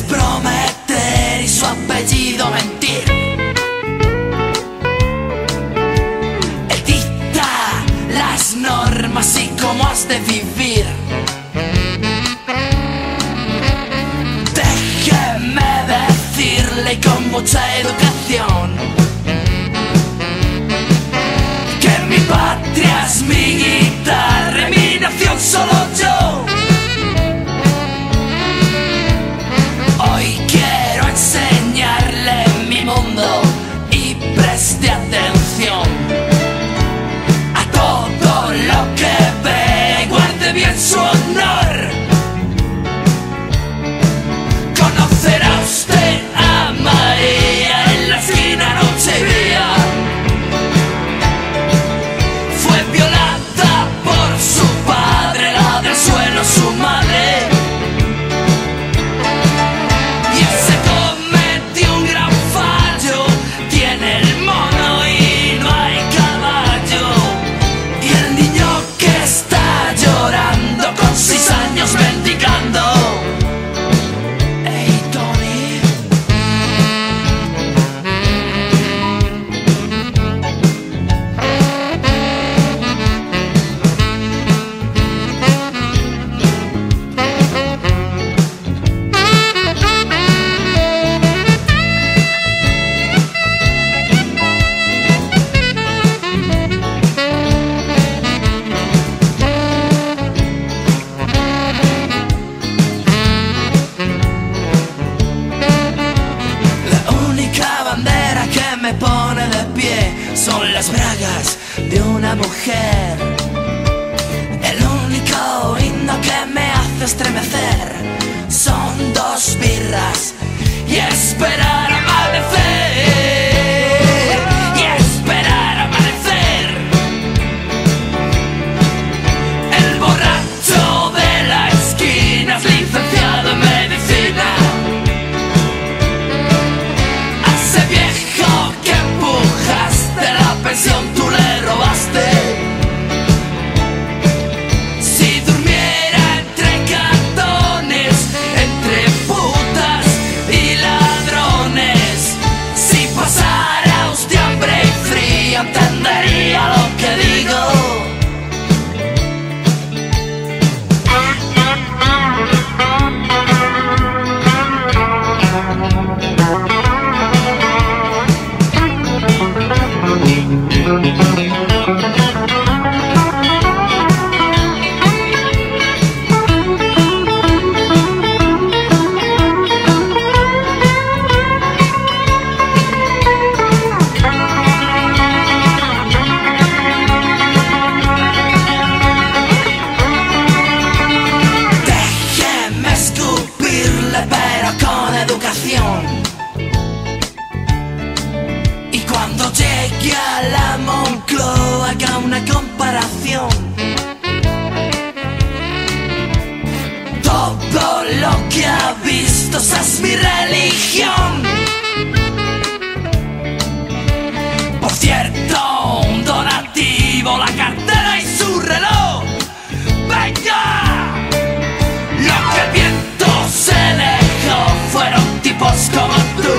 es prometer y su apellido mentir. Él dicta las normas y cómo has de vivir. Déjeme decirle con mucha educación que mi patria es mi guitarra y mi nación solo yo. Hoy quiero enseñarle mi mundo y preste atención a todo lo que ve, guarde bien su honor. Conocerá usted a María en la esquina noche y día. Fue violada por su padre, la del suelo su madre. Y se cometió un gran fallo, tiene el mono y no hay caballo. Y el niño que está llorando con 6 años mendigando. Hey, Tony. Me pone de pie son las bragas de una mujer. El único himno que me hace estremecer son 2 birras y esperar amanecer. Y esperar amanecer. El borracho de la esquina es licenciado en medicina. Tú le robaste. Si durmiera entre cartones, entre putas y ladrones, si pasara usted hambre y frío, entendería lo que digo. Déjeme escupirle, pero con educación. Y cuando llegue a la Moncloa haga una comparación. Todo lo que ha visto, esa es mi religión. Por cierto, un donativo, la cartera y su reloj. ¡Venga! Lo que el viento se dejó fueron tipos como tú.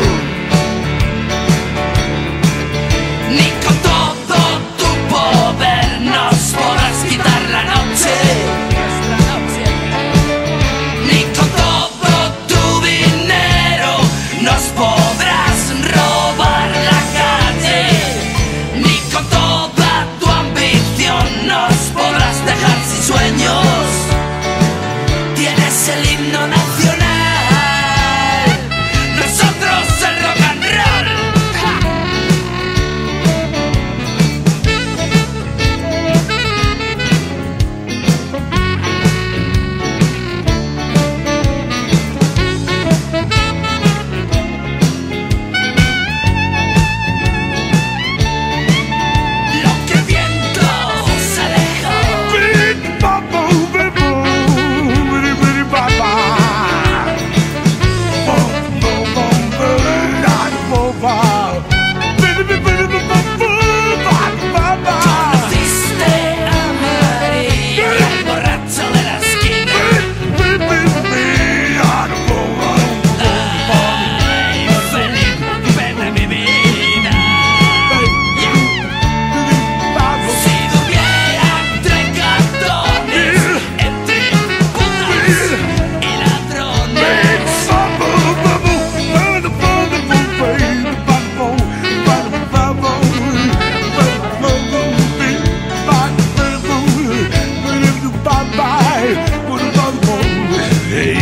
Ni con todo tu poder nos podrás quitar la noche. Ni con todo tu dinero nos podrás robar la calle. Ni con toda tu ambición nos podrás dejar sin sueños. Tienes el himno nacional, nosotros el rock and roll. Baba. Hey.